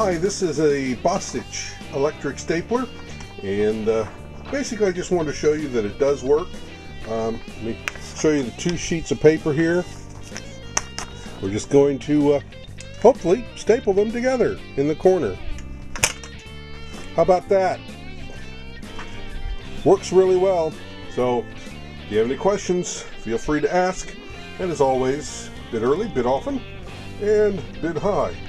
Hi, this is a Bostich electric stapler, and basically I just wanted to show you that it does work. Let me show you the two sheets of paper here. We're just going to hopefully staple them together in the corner. How about that? Works really well. So if you have any questions, feel free to ask. And as always, bid early, bid often, and bid high.